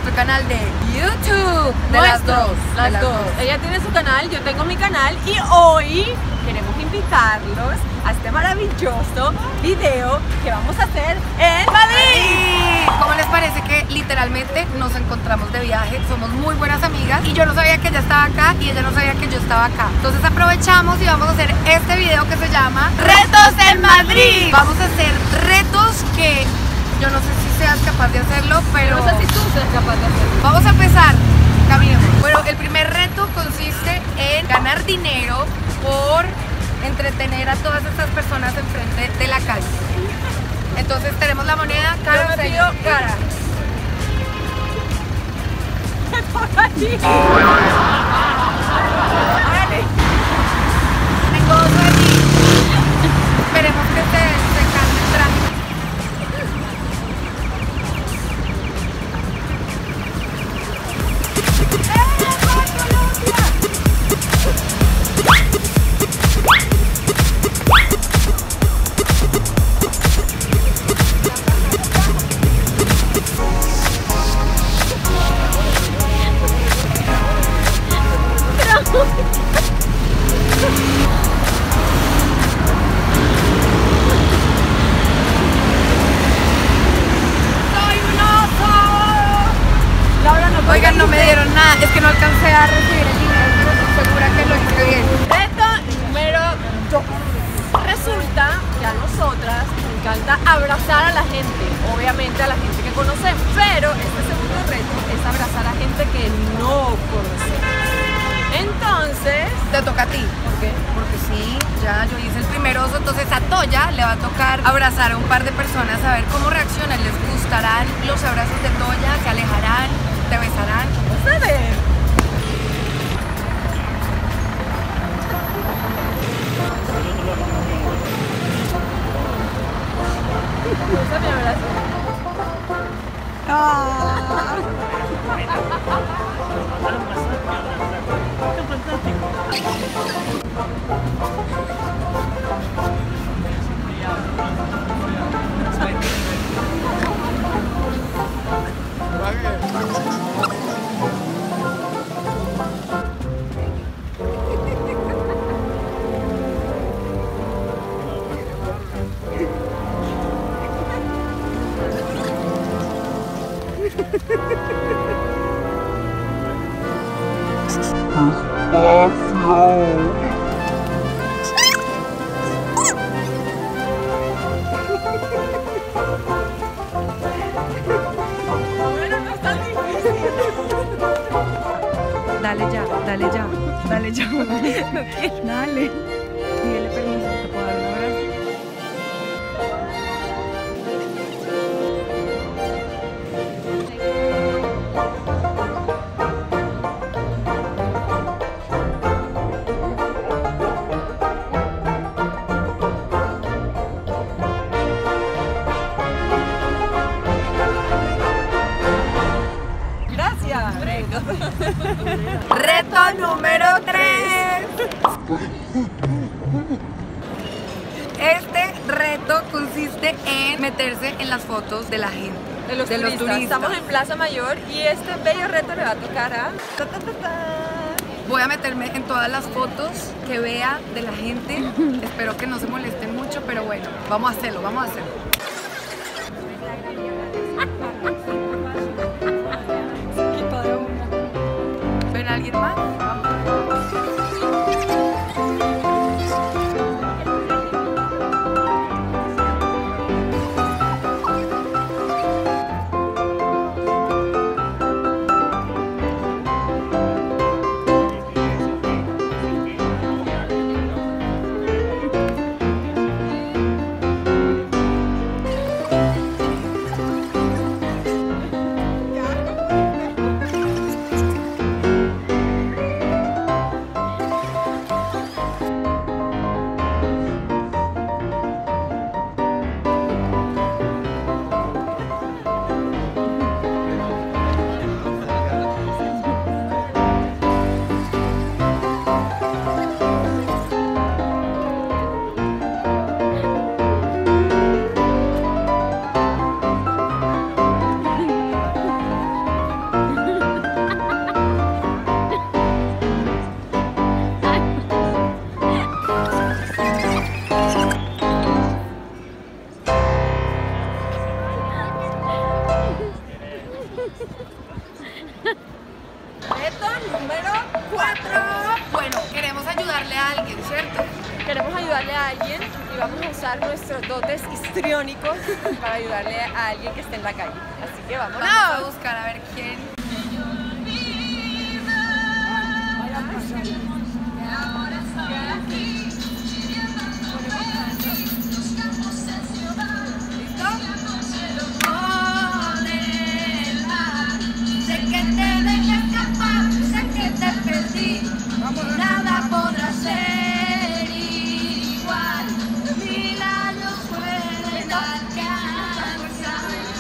nuestro canal de YouTube. De las dos. Ella tiene su canal, yo tengo mi canal y hoy queremos invitarlos a este maravilloso video que vamos a hacer en Madrid. ¿Cómo les parece que literalmente nos encontramos de viaje? Somos muy buenas amigas y yo no sabía que ella estaba acá y ella no sabía que yo estaba acá. Entonces aprovechamos y vamos a hacer este video que se llama Retos en Madrid. Vamos a hacer retos que yo no sé si seas capaz de hacerlo, pero No sé si tú seas capaz de hacerlo. vamos a empezar. Caminemos. Bueno, el primer reto consiste en ganar dinero por entretener a todas estas personas enfrente de la calle. Entonces tenemos la moneda, cara, Yo me sello. pido cara. Tengo oso de ti. Esperemos que se calme el tráfico. Oigan, no me dieron nada, es que no alcancé a recibir el dinero, pero estoy segura que lo hice bien. Reto número 2. Resulta que a nosotras nos encanta abrazar a la gente, obviamente a la gente que conocemos, pero este segundo reto es abrazar a gente que no conocemos. Entonces, Te toca a ti. ¿por qué? Porque sí, ya yo hice el primer oso, entonces a Toya le va a tocar abrazar a un par de personas, a ver cómo reaccionan, les gustarán los abrazos de Toya, se alejarán, te besarán. Vamos a ver. Usa mi abrazo. Bueno, no está difícil. Dale ya, dale ya, dale ya. Dale. Pídele permiso, te puedo dar un abrazo. Gracias. Reto número 3. Este reto consiste en meterse en las fotos de la gente, De los turistas. Estamos en Plaza Mayor y este bello reto le va a tocar a... Voy a meterme en todas las fotos que vea de la gente. Espero que no se molesten mucho, pero bueno, vamos a hacerlo, vamos a hacerlo. ¿Ven a alguien más? queremos ayudarle a alguien y vamos a usar nuestros dotes histriónicos para ayudarle a alguien que esté en la calle. Así que vámonos. Vamos a buscar a ver quién. Nada podrá ser igual, 1000 años pueden alcanzar.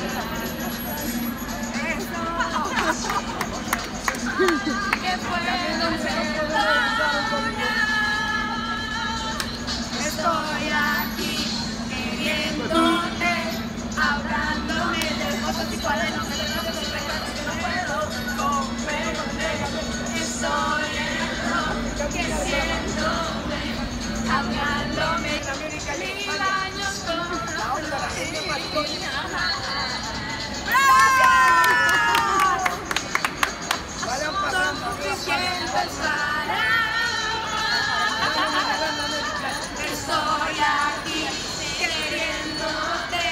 ¿Qué puedo ser ahora? Estoy aquí queriéndote, hablándome de fotos y cuadernos, de retratos y retratos que no puedo comprender. Estoy queriéndome, hablándome 1000 años con son suficientes para. Estoy aquí queriéndote.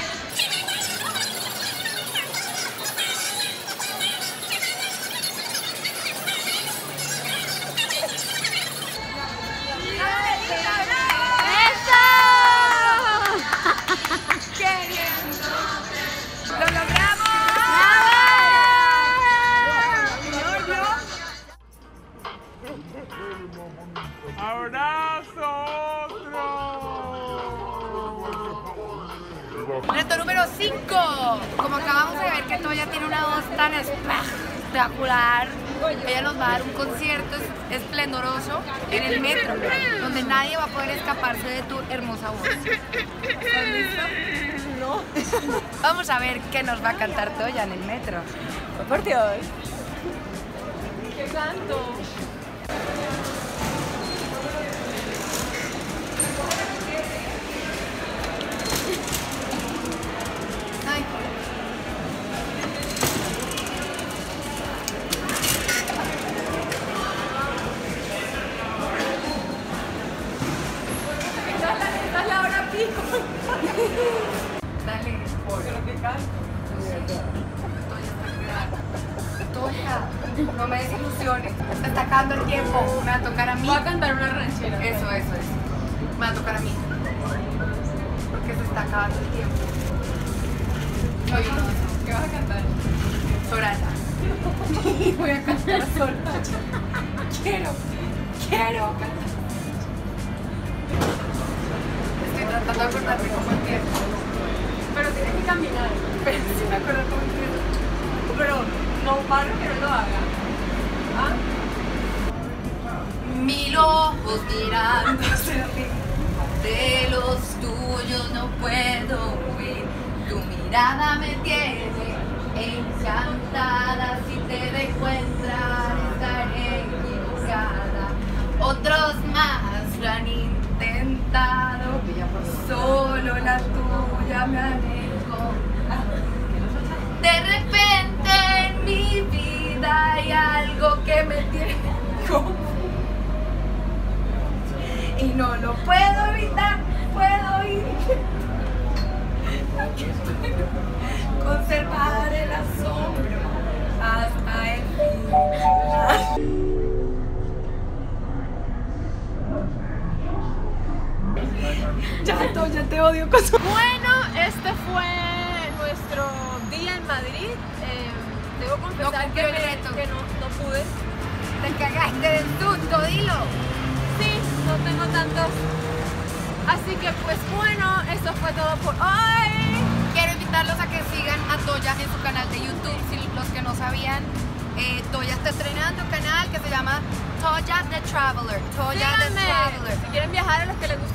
¡Lo logramos! ¡Abrazo otro! Reto número 5. Como acabamos de ver que Toya tiene una voz tan espectacular, ella nos va a dar un concierto esplendoroso en el metro, donde nadie va a poder escaparse de tu hermosa voz. ¿Estás listo? No. Vamos a ver qué nos va a cantar Toya en el metro. Por Dios. ¿Qué canto? Ay. Esta es la hora pico. Dale. ¿Pero qué canto? Toya, no me desilusiones. Se está acabando el tiempo. Me va a tocar a mí. Voy a cantar una ranchera. Eso. Me va a tocar a mí. Porque se está acabando el tiempo. Oye, ¿Qué vas a cantar? Soraya. Voy a cantar a Soraya. Quiero cantar. Estoy tratando de acordarme cómo empiezo. Pero tienes que caminar. Pero sí me acuerdo cómo empiezo. Pero no paro que no lo haga. ¿Ah? 1000 ojos mirándose a mí, de los tuyos no puedo huir. Tu mirada me tiene encantada, si te dejo entrar estaré equivocada. Otros más lo han intentado, solo la tuya me alejó. De repente en mi vida hay algo que me tiene y no lo puedo evitar, puedo ir. Conservar el asombro hasta el final. Ya te odio con su... Bueno, este fue nuestro día en Madrid. Debo confesar No cumplió el reto. que no pude. Te cagaste del susto, dilo. Sí, no tengo tantos. Así que pues bueno, eso fue todo por hoy. Quiero invitarlos a que sigan a Toya en su canal de YouTube. Si los que no sabían, Toya está estrenando un canal que se llama Toya the Traveler. Toya the Síganme. Traveler. Si quieren viajar, a los que les gusta